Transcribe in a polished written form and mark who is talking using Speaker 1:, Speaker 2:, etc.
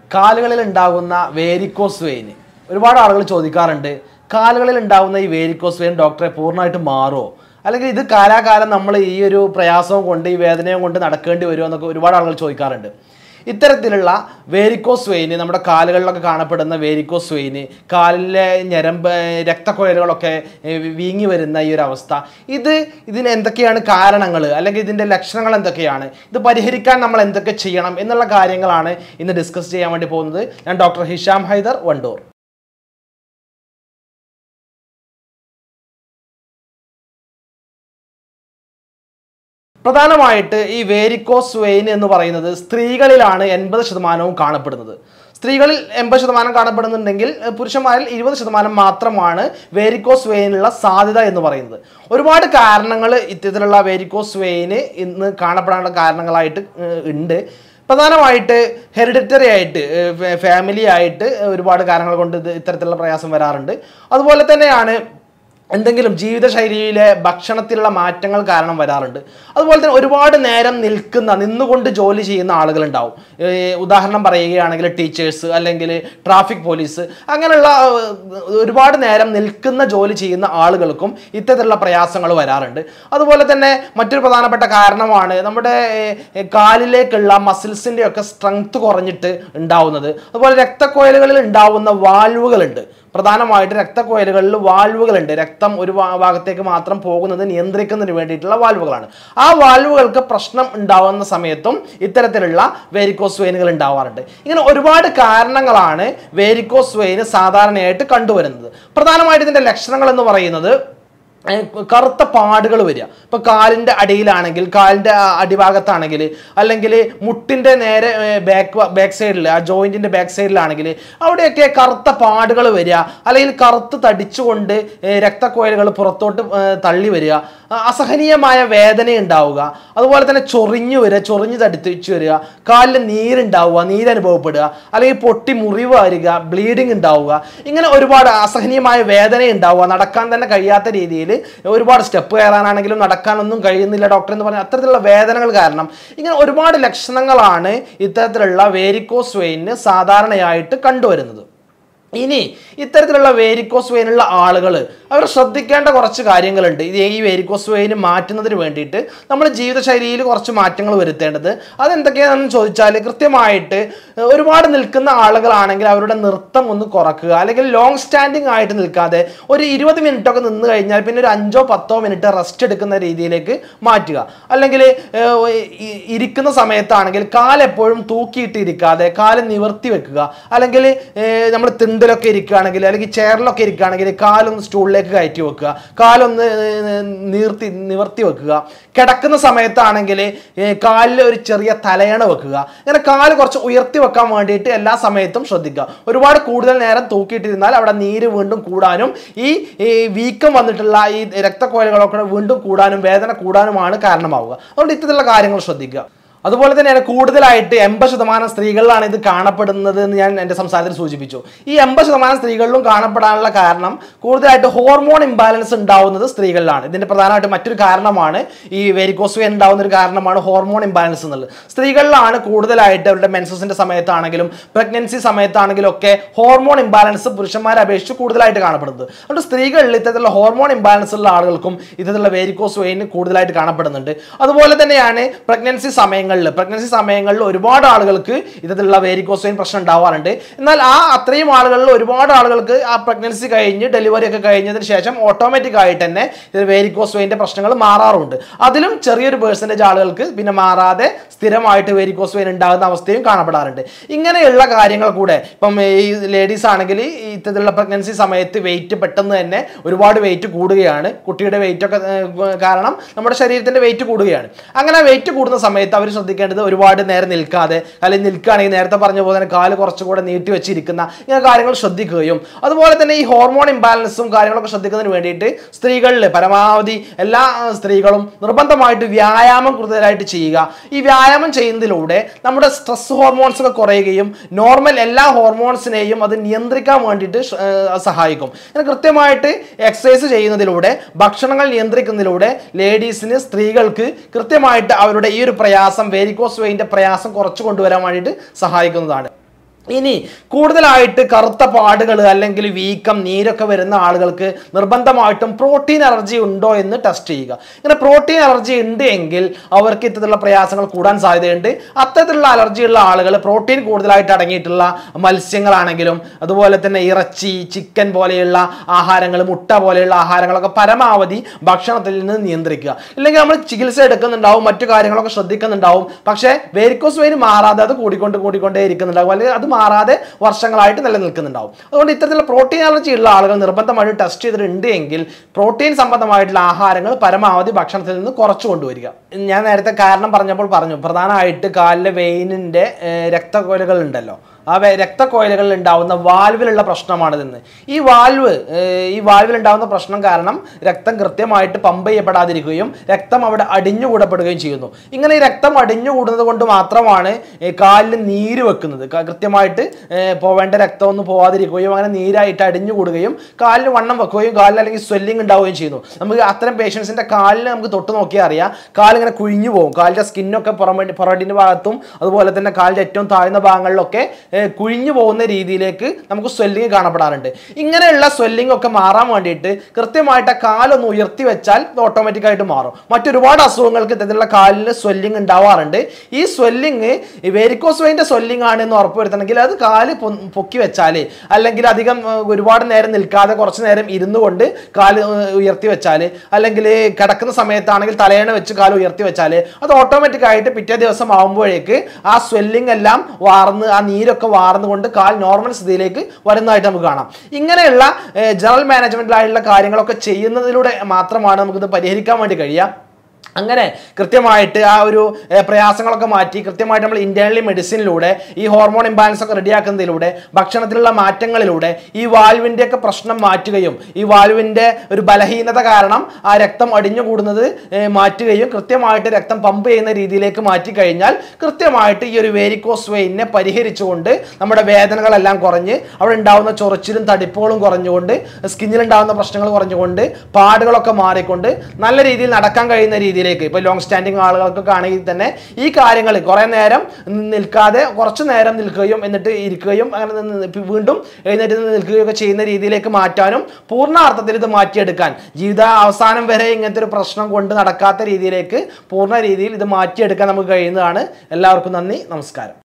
Speaker 1: കാലുകളിൽ ഉണ്ടാകുന്ന varicose vein ഒരുപാട് ആളുകൾ ചോദിക്കാറുണ്ട്. കാലുകളിൽ ഉണ്ടാകുന്ന ഈ വേരിക്കോസ് വെയിൻ ഡോക്ടറെ പൂർണ്ണമായിട്ട് മാറുമോ, അല്ലെങ്കിൽ ഇത് കാലാകാലം നമ്മൾ ഈ ഒരു പ്രയാസവും കൊണ്ട് ഈ വേദനയും കൊണ്ട് നടക്കേണ്ടി വരുമോ എന്നൊക്കെ ഒരുപാട് ആളുകൾ ചോദിക്കാറുണ്ട്. ഇത്തരത്തിലുള്ള വേരിക്കോസ് വെയിന്, നമ്മുടെ കാലുകളിലൊക്കെ കാണപ്പെടുന്ന വേരിക്കോസ് വെയിന്, കാലിലെ ഞരമ്പ് രക്തക്കുഴലുകളൊക്കെ വീങ്ങി വരുന്ന ഈ ഒരു അവസ്ഥ, ഇതിന് എന്തൊക്കെയാണ് കാരണങ്ങൾ, അല്ലെങ്കിൽ ഇതിൻ്റെ ലക്ഷണങ്ങൾ എന്തൊക്കെയാണ്, ഇത് പരിഹരിക്കാൻ നമ്മൾ എന്തൊക്കെ ചെയ്യണം എന്നുള്ള കാര്യങ്ങളാണ് ഇന്ന് ഡിസ്കസ് ചെയ്യാൻ വേണ്ടി പോകുന്നത്. ഞാൻ ഡോക്ടർ ഹിഷാം ഹൈദർ, വണ്ടൂർ. പ്രധാനമായിട്ട് ഈ വേരിക്കോസ് വെയിൻ എന്ന് പറയുന്നത് സ്ത്രീകളിലാണ് 80% കാണപ്പെടുന്നത്. സ്ത്രീകളിൽ 80% കാണപ്പെടുന്നുണ്ടെങ്കിൽ പുരുഷന്മാരിൽ 20% മാത്രമാണ് വേരിക്കോസ് വെയിനുള്ള സാധ്യത എന്ന് പറയുന്നത്. ഒരുപാട് കാരണങ്ങൾ ഇത്തരത്തിലുള്ള വേരിക്കോസ് വെയിന് ഇന്ന് കാണപ്പെടാനുള്ള കാരണങ്ങളായിട്ട് ഉണ്ട്. പ്രധാനമായിട്ട് ഹെറിഡിറ്ററി ആയിട്ട്, ഫാമിലി ആയിട്ട് ഒരുപാട് കാരണങ്ങൾ കൊണ്ട് ഇത്തരത്തിലുള്ള പ്രയാസം വരാറുണ്ട്. അതുപോലെ തന്നെയാണ് എന്തെങ്കിലും ജീവിതശൈലിയിലെ ഭക്ഷണത്തിലുള്ള മാറ്റങ്ങൾ കാരണം വരാറുണ്ട്. അതുപോലെ തന്നെ ഒരുപാട് നേരം നിന്നുകൊണ്ട് ജോലി ചെയ്യുന്ന ആളുകളുണ്ടാവും. ഉദാഹരണം പറയുകയാണെങ്കിൽ ടീച്ചേഴ്സ്, അല്ലെങ്കിൽ ട്രാഫിക് പോലീസ്, അങ്ങനെയുള്ള ഒരുപാട് നേരം നിൽക്കുന്ന ജോലി ചെയ്യുന്ന ആളുകൾക്കും ഇത്തരത്തിലുള്ള പ്രയാസങ്ങൾ വരാറുണ്ട്. അതുപോലെ തന്നെ മറ്റൊരു പ്രധാനപ്പെട്ട കാരണമാണ് നമ്മുടെ കാലിലേക്കുള്ള മസിൽസിൻ്റെ ഒക്കെ സ്ട്രെങ്ത് കുറഞ്ഞിട്ട് ഉണ്ടാവുന്നത്. അതുപോലെ രക്തക്കുഴലുകളിൽ ഉണ്ടാവുന്ന വാൽവുകളുണ്ട്. പ്രധാനമായിട്ട് രക്തക്കുഴലുകളിൽ വാൽവുകളുണ്ട്. രക്തം ഒരു ഭാഗത്തേക്ക് മാത്രം പോകുന്നത് നിയന്ത്രിക്കുന്നതിന് വേണ്ടിയിട്ടുള്ള വാൽവുകളാണ്. ആ വാൽവുകൾക്ക് പ്രശ്നം ഉണ്ടാവുന്ന സമയത്തും ഇത്തരത്തിലുള്ള വേരിക്കോസ് വെയിനുകൾ ഉണ്ടാവാറുണ്ട്. ഇങ്ങനെ ഒരുപാട് കാരണങ്ങളാണ് വേരിക്കോസ് വെയിന് സാധാരണയായിട്ട് കണ്ടുവരുന്നത്. പ്രധാനമായിട്ട് ഇതിൻ്റെ ലക്ഷണങ്ങൾ എന്ന് പറയുന്നത് കറുത്ത പാടുകൾ വരിക. ഇപ്പോൾ കാലിൻ്റെ അടിയിലാണെങ്കിൽ, കാലിൻ്റെ അടിഭാഗത്താണെങ്കിൽ, അല്ലെങ്കിൽ മുട്ടിൻ്റെ നേരെ ബാക്ക് സൈഡിൽ, ആ ജോയിൻറ്റിൻ്റെ ബാക്ക് സൈഡിലാണെങ്കിൽ അവിടെയൊക്കെ കറുത്ത പാടുകൾ വരിക, അല്ലെങ്കിൽ കറുത്ത് തടിച്ചുകൊണ്ട് രക്തക്കുഴലുകൾ പുറത്തോട്ട് തള്ളി വരിക, അസഹനീയമായ വേദന ഉണ്ടാവുക, അതുപോലെ തന്നെ ചൊറിഞ്ഞു തടിച്ചു വരിക, കാലിൽ നീരുണ്ടാവുക, നീരനുഭവപ്പെടുക, അല്ലെങ്കിൽ പൊട്ടി മുറിവ് വരിക, ബ്ലീഡിങ് ഉണ്ടാവുക, ഇങ്ങനെ ഒരുപാട് അസഹനീയമായ വേദന ഉണ്ടാവുക, നടക്കാൻ തന്നെ കഴിയാത്ത രീതിയിൽ ഒരുപാട് സ്റ്റെപ്പ് കയറാനാണെങ്കിലും നടക്കാനൊന്നും കഴിയുന്നില്ല ഡോക്ടർ എന്ന് പറഞ്ഞാൽ അത്തരത്തിലുള്ള വേദനകൾ കാരണം ഇങ്ങനെ ഒരുപാട് ലക്ഷണങ്ങളാണ് ഇത്തരത്തിലുള്ള വേരിക്കോസ് വെയിന് സാധാരണയായിട്ട് കണ്ടുവരുന്നത്. ഇനി ഇത്തരത്തിലുള്ള വേരിക്കോസ് വെയിനുള്ള ആളുകൾ അവർ ശ്രദ്ധിക്കേണ്ട കുറച്ച് കാര്യങ്ങളുണ്ട്. ഈ വേരിക്കോസ് വെയിന് മാറ്റുന്നതിന് വേണ്ടിയിട്ട് നമ്മൾ ജീവിതശൈലിയിൽ കുറച്ച് മാറ്റങ്ങൾ വരുത്തേണ്ടത്. അതെന്തൊക്കെയാണെന്ന് ചോദിച്ചാൽ, കൃത്യമായിട്ട് ഒരുപാട് നിൽക്കുന്ന ആളുകളാണെങ്കിൽ അവരുടെ നൃത്തം ഒന്ന് കുറക്കുക, അല്ലെങ്കിൽ ലോങ് സ്റ്റാൻഡിങ് ആയിട്ട് നിൽക്കാതെ ഒരു 20 മിനിറ്റൊക്കെ നിന്ന് കഴിഞ്ഞാൽ പിന്നെ ഒരു 5-10 മിനിറ്റ് റെസ്റ്റ് എടുക്കുന്ന രീതിയിലേക്ക് മാറ്റുക. അല്ലെങ്കിൽ ഇരിക്കുന്ന സമയത്താണെങ്കിൽ കാലെപ്പോഴും തൂക്കിയിട്ട് ഇരിക്കാതെ കാല് നിവർത്തി വെക്കുക, അല്ലെങ്കിൽ നമ്മൾ ിലൊക്കെ ഇരിക്കുകയാണെങ്കിൽ, അല്ലെങ്കിൽ ചെയറിലൊക്കെ ഇരിക്കുകയാണെങ്കിൽ കാലൊന്ന് സ്റ്റൂളിലേക്ക് കയറ്റി വെക്കുക, കാലൊന്ന് നിവർത്തി വെക്കുക. കിടക്കുന്ന സമയത്താണെങ്കിൽ കാലിൽ ഒരു ചെറിയ തലയണ വെക്കുക. ഇങ്ങനെ കാല് കുറച്ച് ഉയർത്തി വെക്കാൻ വേണ്ടിയിട്ട് എല്ലാ സമയത്തും ശ്രദ്ധിക്കുക. ഒരുപാട് കൂടുതൽ നേരം തൂക്കിയിട്ടിരുന്നാൽ അവിടെ നീര് വീണ്ടും കൂടാനും ഈ വീക്കം വന്നിട്ടുള്ള ഈ രക്തക്കുഴലുകളൊക്കെ വീണ്ടും കൂടാനും വേദന കൂടാനുമാണ് കാരണമാവുക. അതുകൊണ്ട് ഇത്തരത്തിലുള്ള കാര്യങ്ങൾ ശ്രദ്ധിക്കുക. അതുപോലെ തന്നെയാണ് കൂടുതലായിട്ട് 80% സ്ത്രീകളിലാണ് ഇത് കാണപ്പെടുന്നത് എന്ന് ഞാൻ എൻ്റെ സംസാരത്തിൽ സൂചിപ്പിച്ചു. ഈ 80% സ്ത്രീകളിലും കാണപ്പെടാനുള്ള കാരണം കൂടുതലായിട്ട് ഹോർമോൺ ഇംബാലൻസ് ഉണ്ടാവുന്നത് സ്ത്രീകളിലാണ്. ഇതിൻ്റെ പ്രധാനമായിട്ട് മറ്റൊരു കാരണമാണ് ഈ വേരിക്കോസ് വെയിൻ ഉണ്ടാവുന്ന ഒരു കാരണമാണ് ഹോർമോൺ ഇംബാലൻസ് എന്നുള്ളത്. സ്ത്രീകളിലാണ് കൂടുതലായിട്ട് അവരുടെ മെൻസസിൻ്റെ സമയത്താണെങ്കിലും പ്രഗ്നൻസി സമയത്താണെങ്കിലും ഒക്കെ ഹോർമോൺ ഇംബാലൻസ് പുരുഷന്മാരെ അപേക്ഷിച്ച് കൂടുതലായിട്ട് കാണപ്പെടുന്നത്. അതുകൊണ്ട് സ്ത്രീകളിൽ ഇത്തരത്തിലുള്ള ഹോർമോൺ ഇംബാലൻസ് ഉള്ള ആളുകൾക്കും ഇത്തരത്തിലുള്ള വേരിക്കോസ് വെയിൻ കൂടുതലായിട്ട് കാണപ്പെടുന്നുണ്ട്. അതുപോലെ തന്നെയാണ് പ്രഗ്നൻസി സമയങ്ങളിൽ ഒരുപാട് ആളുകൾക്ക് ഇത്തരത്തിലുള്ള വേരിക്കോസ് വെയിൻ പ്രശ്നം ഉണ്ടാവാറുണ്ട്. എന്നാൽ അത്രയും ആളുകളിൽ ഒരുപാട് ആളുകൾക്ക് ആ പ്രഗ്നൻസി കഴിഞ്ഞ് ഡെലിവറി ഒക്കെ കഴിഞ്ഞതിന് ശേഷം ഓട്ടോമാറ്റിക് ആയിട്ട് തന്നെ വേരിക്കോസ് വെയിൻ്റെ പ്രശ്നങ്ങൾ മാറാറുണ്ട്. അതിലും ചെറിയൊരു പെർസെൻറ്റേജ് ആളുകൾക്ക് പിന്നെ മാറാതെ സ്ഥിരമായിട്ട് വേരിക്കോസ് വെയിൻ ഉണ്ടാകുന്ന അവസ്ഥയും കാണപ്പെടാറുണ്ട്. ഇങ്ങനെയുള്ള കാര്യങ്ങൾ കൂടെ ഇപ്പം ഈ ലേഡീസ് ആണെങ്കിൽ ഇത്തരത്തിലുള്ള പ്രഗ്നൻസി സമയത്ത് വെയിറ്റ് പെട്ടെന്ന് തന്നെ ഒരുപാട് വെയിറ്റ് കൂടുകയാണ്. കുട്ടിയുടെ വെയിറ്റ് ഒക്കെ കാരണം നമ്മുടെ ശരീരത്തിൻ്റെ വെയിറ്റ് കൂടുകയാണ്. അങ്ങനെ വെയിറ്റ് കൂടുന്ന സമയത്ത് അവർ ശ്രദ്ധിക്കേണ്ടത് ഒരുപാട് നേരം നിൽക്കാതെ, അല്ലെങ്കിൽ നിൽക്കുകയാണെങ്കിൽ നേരത്തെ പറഞ്ഞ പോലെ തന്നെ കാല് കുറച്ചുകൂടെ നീട്ടി വെച്ചിരിക്കുന്ന ഇങ്ങനെ കാര്യങ്ങൾ ശ്രദ്ധിക്കുകയും, അതുപോലെ തന്നെ ഈ ഹോർമോൺ ഇംബാലൻസും കാര്യങ്ങളൊക്കെ ശ്രദ്ധിക്കുന്നതിന് വേണ്ടിയിട്ട് സ്ത്രീകളിൽ പരമാവധി എല്ലാ സ്ത്രീകളും നിർബന്ധമായിട്ട് വ്യായാമം കൂടുതലായിട്ട് ചെയ്യുക. ഈ വ്യായാമം ചെയ്യുന്നതിലൂടെ നമ്മുടെ സ്ട്രെസ് ഹോർമോൺസ് ഒക്കെ കുറയുകയും നോർമൽ എല്ലാ ഹോർമോൺസിനെയും അത് നിയന്ത്രിക്കാൻ വേണ്ടിയിട്ട് സഹായിക്കും. അങ്ങനെ കൃത്യമായിട്ട് എക്സസൈസ് ചെയ്യുന്നതിലൂടെ, ഭക്ഷണങ്ങൾ നിയന്ത്രിക്കുന്നതിലൂടെ ലേഡീസിന്, സ്ത്രീകൾക്ക് കൃത്യമായിട്ട് അവരുടെ ഈ ഒരു പ്രയാസം, വേരിക്കോസ് വെയിൻ്റെ പ്രയാസം കുറച്ചു കൊണ്ടുവരാൻ വേണ്ടിയിട്ട് സഹായിക്കുന്നതാണ്. ഇനി കൂടുതലായിട്ട് കറുത്ത പാടുകൾ അല്ലെങ്കിൽ വീക്കം നീരൊക്കെ വരുന്ന ആളുകൾക്ക് നിർബന്ധമായിട്ടും പ്രോട്ടീൻ അലർജി ഉണ്ടോ എന്ന് ടെസ്റ്റ് ചെയ്യുക. ഇങ്ങനെ പ്രോട്ടീൻ അലർജി ഉണ്ട് എങ്കിൽ അവർക്ക് ഇത്തരത്തിലുള്ള പ്രയാസങ്ങൾ കൂടാൻ സാധ്യതയുണ്ട്. അത്തരത്തിലുള്ള അലർജി ഉള്ള ആളുകൾ പ്രോട്ടീൻ കൂടുതലായിട്ട് അടങ്ങിയിട്ടുള്ള മത്സ്യങ്ങളാണെങ്കിലും അതുപോലെ തന്നെ ഇറച്ചി, ചിക്കൻ പോലെയുള്ള ആഹാരങ്ങൾ, മുട്ട പോലെയുള്ള ആഹാരങ്ങളൊക്കെ പരമാവധി ഭക്ഷണത്തിൽ നിന്ന് നിയന്ത്രിക്കുക. ഇല്ലെങ്കിൽ നമ്മൾ ചികിത്സ എടുക്കുന്നുണ്ടാവും, മറ്റു കാര്യങ്ങളൊക്കെ ശ്രദ്ധിക്കുന്നുണ്ടാവും, പക്ഷേ വേരിക്കോസ് വെയിൻ മാറാതെ അത് കൂടിക്കൊണ്ടേ ഇരിക്കുന്നുണ്ടാവും, അല്ലെങ്കിൽ അത് മാറാതെ വർഷങ്ങളായിട്ട് നിലനിൽക്കുന്നുണ്ടാവും. അതുകൊണ്ട് ഇത്തരത്തിലുള്ള പ്രോട്ടീൻ അലർജി ഉള്ള ആളുകൾ നിർബന്ധമായിട്ട് ടെസ്റ്റ് ചെയ്തിട്ടുണ്ട് എങ്കിൽ പ്രോട്ടീൻ സംബന്ധമായിട്ടുള്ള ആഹാരങ്ങൾ പരമാവധി ഭക്ഷണത്തിൽ നിന്ന് കുറച്ചു കൊണ്ടുവരിക. ഞാൻ നേരത്തെ കാരണം പറഞ്ഞു പ്രധാനമായിട്ട് കാലിലെ വെയിനിൻ്റെ രക്തക്കൊലകൾ ഉണ്ടല്ലോ, ആ രക്തക്കൊയലുകളിൽ ഉണ്ടാവുന്ന വാൽവിലുള്ള പ്രശ്നമാണിതെന്ന്. ഈ വാൽവിൽ ഉണ്ടാവുന്ന പ്രശ്നം കാരണം രക്തം കൃത്യമായിട്ട് പമ്പ് ചെയ്യപ്പെടാതിരിക്കുകയും രക്തം അവിടെ അടിഞ്ഞുകൂടപ്പെടുകയും ചെയ്യുന്നു. ഇങ്ങനെ ഈ രക്തം അടിഞ്ഞുകൂടുന്നത് കൊണ്ട് മാത്രമാണ് കാലിൽ നീര് വെക്കുന്നത്. കൃത്യമായിട്ട് പോവേണ്ട രക്തമൊന്നും പോവാതിരിക്കുകയും അങ്ങനെ നീരായിട്ട് അടിഞ്ഞുകൂടുകയും കാലിന് വണ്ണം വെക്കുകയും കാലിൽ അല്ലെങ്കിൽ സ്വെല്ലിംഗ് ഉണ്ടാവുകയും ചെയ്യുന്നു. നമുക്ക് അത്തരം പേഷ്യൻസിൻ്റെ കാലിൽ നമുക്ക് തൊട്ട് നോക്കിയാൽ അറിയാം, കാലിങ്ങനെ കുഴിഞ്ഞു പോകും. കാലിൻ്റെ സ്കിന്നൊക്കെ പുറടിൻ്റെ ഭാഗത്തും അതുപോലെ തന്നെ കാലിൻ്റെ ഏറ്റവും താഴ്ന്ന ഭാഗങ്ങളിലൊക്കെ കുഴിഞ്ഞു പോകുന്ന രീതിയിലേക്ക് നമുക്ക് സ്വെല്ലിങ് കാണപ്പെടാറുണ്ട്. ഇങ്ങനെയുള്ള സ്വെല്ലിംഗ് ഒക്കെ മാറാൻ വേണ്ടിയിട്ട് കൃത്യമായിട്ട് കാലൊന്ന് ഉയർത്തി വെച്ചാൽ ഇത് ഓട്ടോമാറ്റിക്കായിട്ട് മാറും. മറ്റൊരുപാട് അസുഖങ്ങൾക്ക് ഇത്തരത്തിലുള്ള കാലിന് സ്വെല്ലിംഗ് ഉണ്ടാവാറുണ്ട്. ഈ സ്വെല്ലിങ് വേരിക്കോസ് വെയിൻ്റെ സ്വെല്ലിംഗ് ആണ് എന്ന് ഉറപ്പുവരുത്തണമെങ്കിൽ അത് കാല് പൊക്കി വെച്ചാൽ, അല്ലെങ്കിൽ അധികം ഒരുപാട് നേരം നിൽക്കാതെ കുറച്ച് നേരം ഇരുന്നു കൊണ്ട് കാല് ഉയർത്തി വെച്ചാൽ, അല്ലെങ്കിൽ കിടക്കുന്ന സമയത്താണെങ്കിൽ തലയണ വെച്ച് കാല് ഉയർത്തി വെച്ചാൽ അത് ഓട്ടോമാറ്റിക്കായിട്ട് പിറ്റേ ദിവസം ആകുമ്പോഴേക്ക് ആ സ്വെല്ലിംഗ് എല്ലാം വാർന്ന് ആ നീരൊക്കെ വാർന്നുകൊണ്ട് കാൽ നോർമൽ സ്ഥിതിയിലേക്ക് വരുന്നതായിട്ട് നമുക്ക് കാണാം. ഇങ്ങനെയുള്ള ജനറൽ മാനേജ്മെന്റിലായിട്ടുള്ള കാര്യങ്ങളൊക്കെ ചെയ്യുന്നതിലൂടെ മാത്രമാണ് നമുക്കിത് പരിഹരിക്കാൻ വേണ്ടി കഴിയുക. അങ്ങനെ കൃത്യമായിട്ട് ആ ഒരു പ്രയാസങ്ങളൊക്കെ മാറ്റി കൃത്യമായിട്ട് നമ്മൾ ഇന്റേണലി മെഡിസിനിലൂടെ ഈ ഹോർമോൺ ഇംബാലൻസ് ഒക്കെ റെഡിയാക്കുന്നതിലൂടെ ഭക്ഷണത്തിലുള്ള മാറ്റങ്ങളിലൂടെ ഈ വാൽവിൻ്റെ ഒക്കെ പ്രശ്നം മാറ്റുകയും ഈ വാൽവിൻ്റെ ഒരു ബലഹീനത കാരണം ആ രക്തം അടിഞ്ഞുകൂടുന്നത് മാറ്റുകയും കൃത്യമായിട്ട് രക്തം പമ്പ് ചെയ്യുന്ന രീതിയിലേക്ക് മാറ്റി കഴിഞ്ഞാൽ കൃത്യമായിട്ട് ഈ ഒരു വേരിക്കോസ് വെയിനെ പരിഹരിച്ചുകൊണ്ട് നമ്മുടെ വേദനകളെല്ലാം കുറഞ്ഞ് അവിടെ ഉണ്ടാകുന്ന ചൊറിച്ചിലും തടിപ്പുകളും കുറഞ്ഞുകൊണ്ട് സ്കിന്നിലുണ്ടാകുന്ന പ്രശ്നങ്ങൾ കുറഞ്ഞുകൊണ്ട് പാടുകളൊക്കെ മാറിക്കൊണ്ട് നല്ല രീതിയിൽ നടക്കാൻ കഴിയുന്ന രീതിയിലേക്ക് ഇപ്പോൾ ലോങ് സ്റ്റാൻഡിങ് ആളുകൾക്കൊക്കെ ആണെങ്കിൽ തന്നെ ഈ കാര്യങ്ങൾ കുറേ നേരം നിൽക്കാതെ കുറച്ച് നേരം നിൽക്കുകയും എന്നിട്ട് ഇരിക്കുകയും അങ്ങനെ വീണ്ടും എഴുന്നേറ്റ് നിൽക്കുകയും ഒക്കെ ചെയ്യുന്ന രീതിയിലേക്ക് മാറ്റാനും പൂർണ്ണാർത്ഥത്തിൽ ഇത് മാറ്റിയെടുക്കാൻ ജീവിത അവസാനം വരെ ഇങ്ങനത്തെ ഒരു പ്രശ്നം കൊണ്ട് നടക്കാത്ത രീതിയിലേക്ക് പൂർണ്ണ രീതിയിൽ ഇത് മാറ്റിയെടുക്കാൻ നമുക്ക് കഴിയുന്നതാണ്. എല്ലാവർക്കും നന്ദി, നമസ്കാരം.